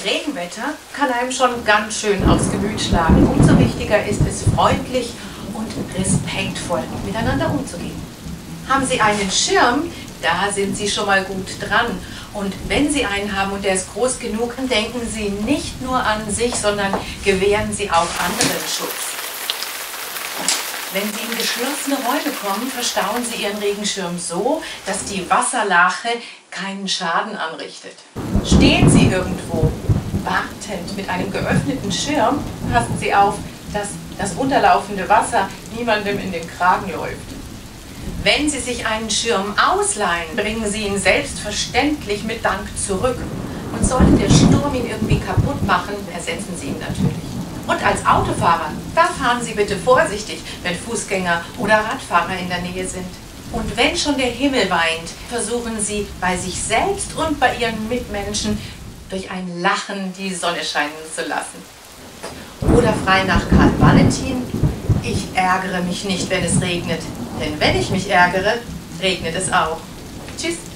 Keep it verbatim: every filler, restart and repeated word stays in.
Regenwetter kann einem schon ganz schön aufs Gemüt schlagen. Umso wichtiger ist es, freundlich und respektvoll miteinander umzugehen. Haben Sie einen Schirm, da sind Sie schon mal gut dran. Und wenn Sie einen haben und der ist groß genug, dann denken Sie nicht nur an sich, sondern gewähren Sie auch anderen Schutz. Wenn Sie in geschlossene Räume kommen, verstauen Sie Ihren Regenschirm so, dass die Wasserlache keinen Schaden anrichtet. Stehen Sie irgendwo wartend mit einem geöffneten Schirm, passen Sie auf, dass das unterlaufende Wasser niemandem in den Kragen läuft. Wenn Sie sich einen Schirm ausleihen, bringen Sie ihn selbstverständlich mit Dank zurück. Und sollte der Sturm ihn irgendwie kaputt machen, ersetzen Sie ihn natürlich. Und als Autofahrer, da fahren Sie bitte vorsichtig, wenn Fußgänger oder Radfahrer in der Nähe sind. Und wenn schon der Himmel weint, versuchen Sie bei sich selbst und bei Ihren Mitmenschen durch ein Lachen die Sonne scheinen zu lassen. Oder frei nach Karl Valentin: Ich ärgere mich nicht, wenn es regnet, denn wenn ich mich ärgere, regnet es auch. Tschüss!